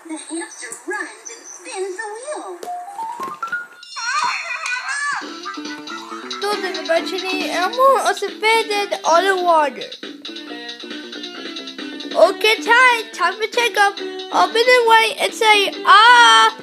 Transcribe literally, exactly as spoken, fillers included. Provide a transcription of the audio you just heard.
The hamster runs and spins the wheel. Todos eventually Elmo is faded on the water. Okay, time, time to take up. I'll be the way and say, ah!